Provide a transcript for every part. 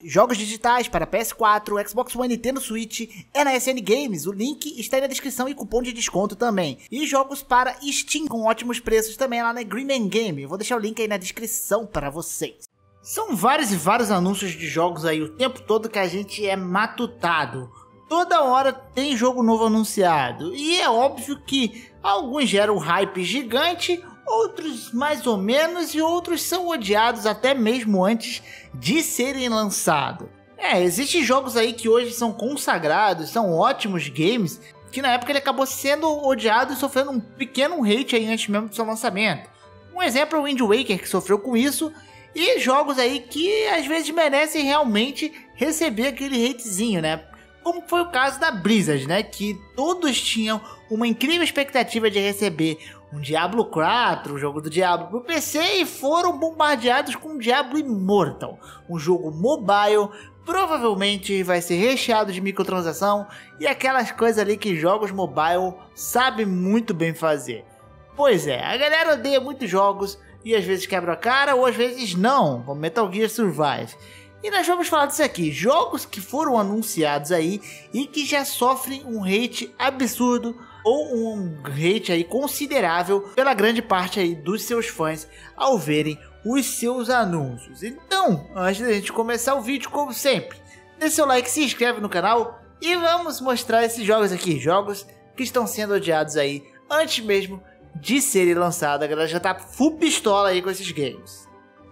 Jogos digitais para PS4, Xbox One e Nintendo Switch é na SN Games, o link está aí na descrição e cupom de desconto também. E jogos para Steam com ótimos preços também lá na Green Man Game, eu vou deixar o link aí na descrição para vocês. São vários e vários anúncios de jogos aí o tempo todo que a gente é matutado. Toda hora tem jogo novo anunciado e é óbvio que alguns geram um hype gigante, outros mais ou menos e outros são odiados até mesmo antes de serem lançados. Existem jogos aí que hoje são consagrados, são ótimos games, que na época ele acabou sendo odiado e sofrendo um pequeno hate aí antes mesmo do seu lançamento. Um exemplo é o Wind Waker, que sofreu com isso, e jogos aí que às vezes merecem realmente receber aquele hatezinho, né? Como foi o caso da Blizzard, né? Que todos tinham uma incrível expectativa de receber um Diablo 4, o jogo do Diablo pro PC, e foram bombardeados com Diablo Immortal, um jogo mobile, provavelmente vai ser recheado de microtransação e aquelas coisas ali que jogos mobile sabem muito bem fazer. Pois é, a galera odeia muitos jogos e às vezes quebra a cara ou às vezes não, como Metal Gear Survive. E nós vamos falar disso aqui, jogos que foram anunciados aí e que já sofrem um hate absurdo ou um hate aí considerável pela grande parte aí dos seus fãs ao verem os seus anúncios. Então, antes da gente começar o vídeo, como sempre, deixa seu like, se inscreve no canal e vamos mostrar esses jogos aqui, jogos que estão sendo odiados aí antes mesmo de serem lançados. A galera já tá full pistola aí com esses games.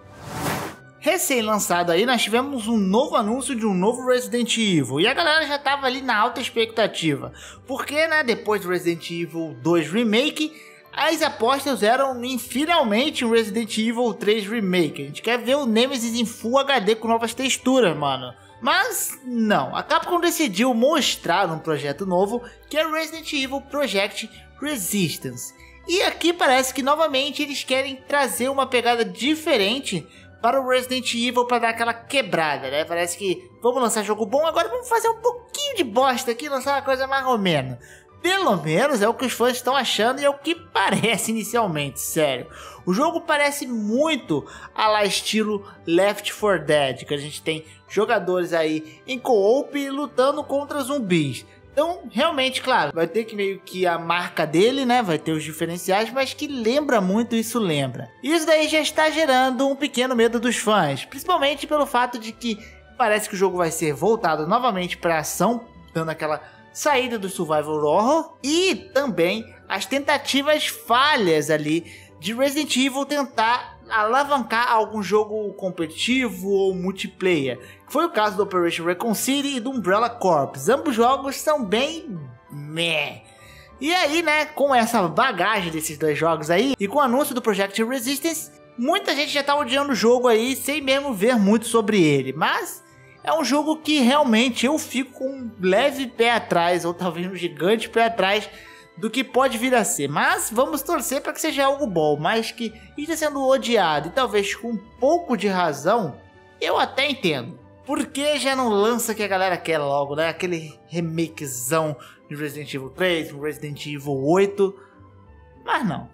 Recém-lançado aí, nós tivemos um novo anúncio de um novo Resident Evil. E a galera já tava ali na alta expectativa. Porque, né, depois do Resident Evil 2 Remake, as apostas eram em finalmente um Resident Evil 3 Remake. A gente quer ver o Nemesis em Full HD com novas texturas, mano. Mas, não. A Capcom decidiu mostrar um projeto novo, que é o Resident Evil Project Resistance. E aqui parece que, novamente, eles querem trazer uma pegada diferente para o Resident Evil, para dar aquela quebrada, né? Parece que vamos lançar jogo bom, agora vamos fazer um pouquinho de bosta aqui, lançar uma coisa mais ou menos. Pelo menos é o que os fãs estão achando e é o que parece inicialmente, sério. O jogo parece muito a lá estilo Left 4 Dead, que a gente tem jogadores aí em co-op lutando contra zumbis. Então, realmente, claro, vai ter que meio que a marca dele, né? Vai ter os diferenciais, mas que lembra muito, isso lembra. Isso daí já está gerando um pequeno medo dos fãs, principalmente pelo fato de que parece que o jogo vai ser voltado novamente para ação, dando aquela saída do survival horror, e também as tentativas falhas ali de Resident Evil tentar alavancar algum jogo competitivo ou multiplayer. Foi o caso do Operation Raccoon City e do Umbrella Corps. Ambos jogos são bem meh. E aí, né, com essa bagagem desses dois jogos aí, e com o anúncio do Project Resistance, muita gente já tá odiando o jogo aí, sem mesmo ver muito sobre ele. Mas é um jogo que realmente eu fico com um leve pé atrás, ou talvez um gigante pé atrás, do que pode vir a ser. Mas vamos torcer para que seja algo bom, mas que está sendo odiado e talvez com um pouco de razão, eu até entendo. Porque já não lança o que a galera quer logo, né? Aquele remakezão de Resident Evil 3, Resident Evil 8, mas não.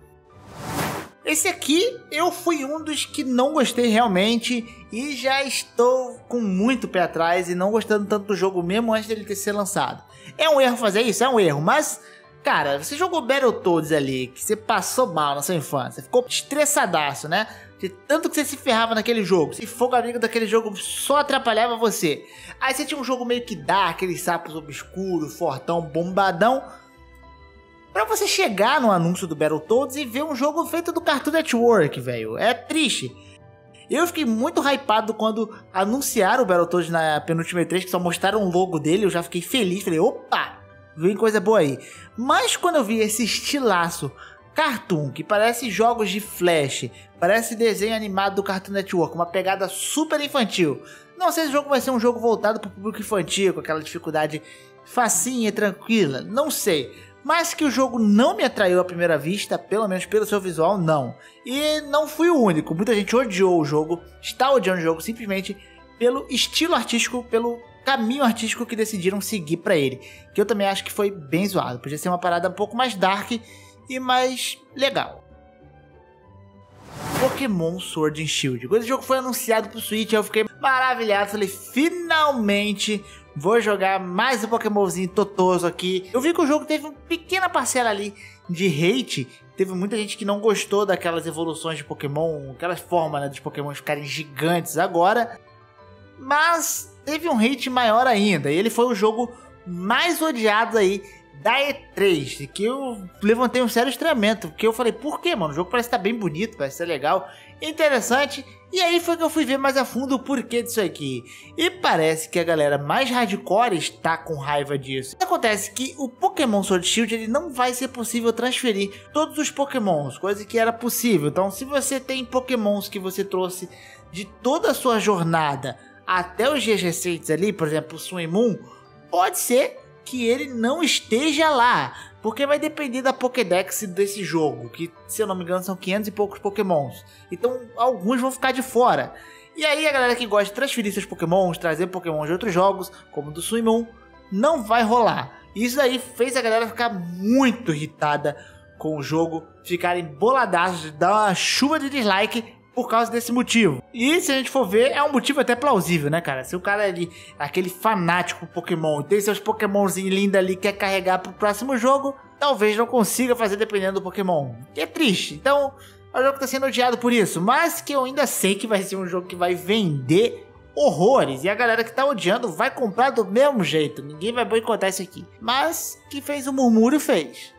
Esse aqui eu fui um dos que não gostei realmente e já estou com muito pé atrás e não gostando tanto do jogo mesmo antes dele ter sido lançado. É um erro fazer isso? É um erro, mas cara, você jogou Battletoads ali, que você passou mal na sua infância, ficou estressadaço, né? De tanto que você se ferrava naquele jogo, se fogo amigo daquele jogo só atrapalhava você. Aí você tinha um jogo meio que dá, aqueles sapos obscuros, fortão, bombadão. Pra você chegar no anúncio do Battletoads e ver um jogo feito do Cartoon Network, velho, é triste. Eu fiquei muito hypado quando anunciaram o Battletoads na penúltima E3, que só mostraram o logo dele, eu já fiquei feliz, falei, opa! Vem coisa boa aí. Mas quando eu vi esse estilaço cartoon, que parece jogos de flash, parece desenho animado do Cartoon Network, uma pegada super infantil. Não sei se o jogo vai ser um jogo voltado para o público infantil, com aquela dificuldade facinha e tranquila, não sei. Mas que o jogo não me atraiu à primeira vista, pelo menos pelo seu visual, não. E não fui o único, muita gente odiou o jogo, está odiando o jogo simplesmente pelo estilo artístico, pelo caminho artístico que decidiram seguir pra ele, que eu também acho que foi bem zoado. Podia ser uma parada um pouco mais dark e mais legal. Pokémon Sword and Shield. Quando esse jogo foi anunciado pro Switch, eu fiquei maravilhado. Falei, finalmente vou jogar mais um Pokémonzinho totoso aqui. Eu vi que o jogo teve uma pequena parcela ali de hate. Teve muita gente que não gostou daquelas evoluções de Pokémon, aquelas formas, né, dos Pokémon ficarem gigantes agora. Mas teve um hate maior ainda. E ele foi o jogo mais odiado aí da E3, que eu levantei um sério estranhamento, porque eu falei, por quê, mano? O jogo parece estar bem bonito, parece ser legal, interessante, e aí foi que eu fui ver mais a fundo o porquê disso aqui. E parece que a galera mais hardcore está com raiva disso. Acontece que o Pokémon Sword Shield, ele não vai ser possível transferir todos os Pokémons, coisa que era possível. Então, se você tem Pokémons que você trouxe de toda a sua jornada até os dias recentes ali, por exemplo, o Sun e Moon, pode ser que ele não esteja lá, porque vai depender da Pokédex desse jogo, que, se eu não me engano, são 500 e poucos Pokémons. Então, alguns vão ficar de fora. E aí, a galera que gosta de transferir seus Pokémons, trazer Pokémons de outros jogos, como do Sun e Moon, não vai rolar. Isso aí fez a galera ficar muito irritada com o jogo, ficarem boladaços, dar uma chuva de dislike por causa desse motivo. E se a gente for ver, é um motivo até plausível, né, cara? Se o cara ali, aquele fanático Pokémon, tem seus Pokémonzinhos lindos ali, quer carregar pro próximo jogo, talvez não consiga fazer dependendo do Pokémon. Que é triste. Então, é um jogo que tá sendo odiado por isso, mas que eu ainda sei que vai ser um jogo que vai vender horrores. E a galera que tá odiando vai comprar do mesmo jeito. Ninguém vai boicotar isso aqui. Mas, que fez o murmúrio, fez.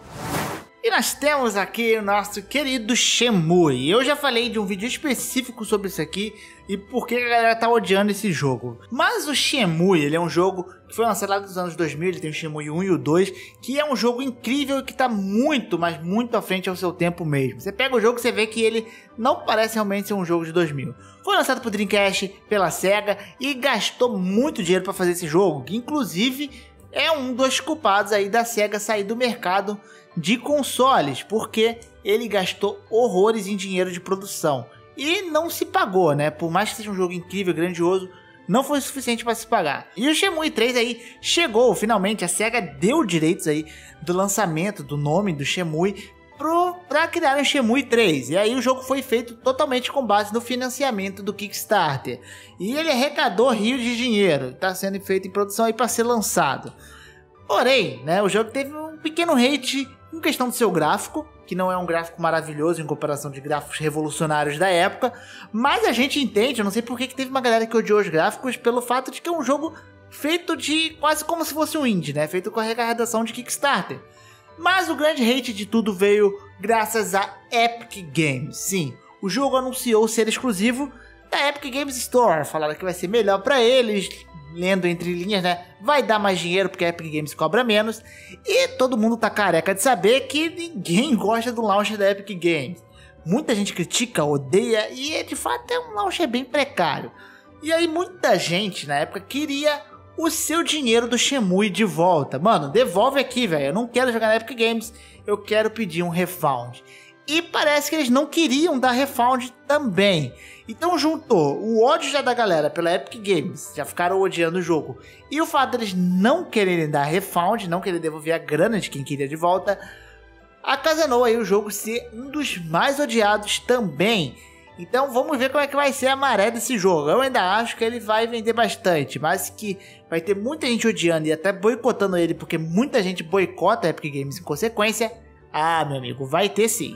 E nós temos aqui o nosso querido Shenmue. Eu já falei de um vídeo específico sobre isso aqui e por que a galera tá odiando esse jogo. Mas o Shenmue, ele é um jogo que foi lançado lá nos anos 2000, ele tem o Shenmue 1 e o 2, que é um jogo incrível e que tá muito, mas muito à frente ao seu tempo mesmo. Você pega o jogo e você vê que ele não parece realmente ser um jogo de 2000. Foi lançado pro Dreamcast, pela Sega, e gastou muito dinheiro para fazer esse jogo, que inclusive é um dos culpados aí da Sega sair do mercado de consoles, porque ele gastou horrores em dinheiro de produção e não se pagou, né? Por mais que seja um jogo incrível, grandioso, não foi suficiente para se pagar. E o Shenmue 3 aí chegou, finalmente a Sega deu direitos aí do lançamento do nome do Shenmue para criar o Shenmue 3. E aí o jogo foi feito totalmente com base no financiamento do Kickstarter. E ele arrecadou rios de dinheiro, está sendo feito em produção aí para ser lançado. Porém, né, o jogo teve um pequeno hate em questão do seu gráfico, que não é um gráfico maravilhoso em comparação de gráficos revolucionários da época, mas a gente entende, eu não sei por que teve uma galera que odiou os gráficos, pelo fato de que é um jogo feito de quase como se fosse um indie, né, feito com a arrecadação de Kickstarter. Mas o grande hate de tudo veio graças a Epic Games. Sim, o jogo anunciou ser exclusivo da Epic Games Store, falaram que vai ser melhor para eles, lendo entre linhas, né, vai dar mais dinheiro porque a Epic Games cobra menos, e todo mundo tá careca de saber que ninguém gosta do launcher da Epic Games. Muita gente critica, odeia, e de fato é um launcher bem precário. E aí muita gente na época queria o seu dinheiro do Shenmue de volta. Mano, devolve aqui, velho, eu não quero jogar na Epic Games, eu quero pedir um refund. E parece que eles não queriam dar refund também. Então juntou o ódio já da galera pela Epic Games, já ficaram odiando o jogo, e o fato deles não quererem dar refund, não querer devolver a grana de quem queria de volta, ocasionou aí o jogo ser um dos mais odiados também. Então vamos ver como é que vai ser a maré desse jogo. Eu ainda acho que ele vai vender bastante, mas que vai ter muita gente odiando e até boicotando ele, porque muita gente boicota a Epic Games em consequência. Ah, meu amigo, vai ter sim.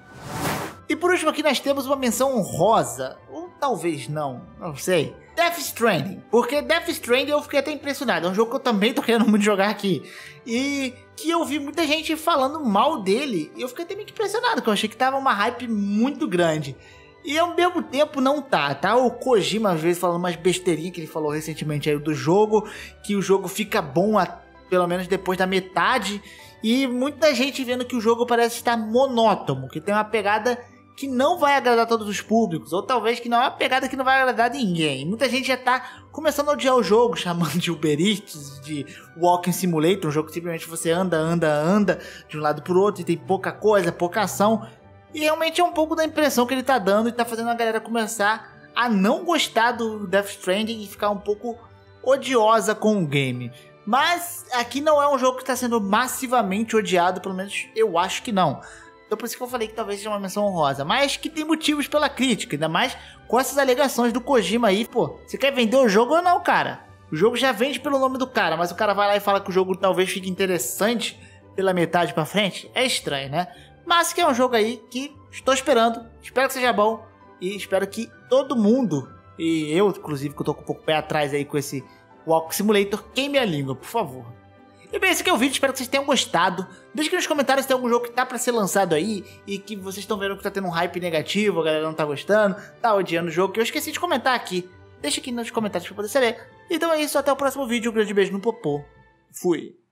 E por último aqui nós temos uma menção honrosa, ou talvez não sei, Death Stranding. Porque Death Stranding eu fiquei até impressionado, é um jogo que eu também tô querendo muito jogar aqui. E que eu vi muita gente falando mal dele, e eu fiquei até meio impressionado, porque eu achei que tava uma hype muito grande. E ao mesmo tempo não tá? O Kojima às vezes falando umas besteirinhas que ele falou recentemente aí do jogo, que o jogo fica bom pelo menos depois da metade, e muita gente vendo que o jogo parece estar monótono, que tem uma pegada que não vai agradar todos os públicos, ou talvez que não é uma pegada que não vai agradar ninguém. Muita gente já tá começando a odiar o jogo, chamando de Uber Eats, de Walking Simulator, um jogo que simplesmente você anda de um lado pro outro e tem pouca coisa, pouca ação. E realmente é um pouco da impressão que ele tá dando e tá fazendo a galera começar a não gostar do Death Stranding e ficar um pouco odiosa com o game. Mas aqui não é um jogo que está sendo massivamente odiado, pelo menos eu acho que não. Então por isso que eu falei que talvez seja uma menção honrosa. Mas que tem motivos pela crítica, ainda mais com essas alegações do Kojima aí. Pô, você quer vender o jogo ou não, cara? O jogo já vende pelo nome do cara, mas o cara vai lá e fala que o jogo talvez fique interessante pela metade pra frente. É estranho, né? Mas que é um jogo aí que estou esperando. Espero que seja bom. E espero que todo mundo, e eu inclusive que eu tô com um pouco pé atrás aí com esse Walk Simulator, queime a língua, por favor. E bem, esse aqui é o vídeo, espero que vocês tenham gostado. Deixe aqui nos comentários se tem algum jogo que tá pra ser lançado aí e que vocês estão vendo que tá tendo um hype negativo, a galera não tá gostando, tá odiando o jogo, que eu esqueci de comentar aqui. Deixa aqui nos comentários pra poder saber. Então é isso, até o próximo vídeo, um grande beijo no popô. Fui.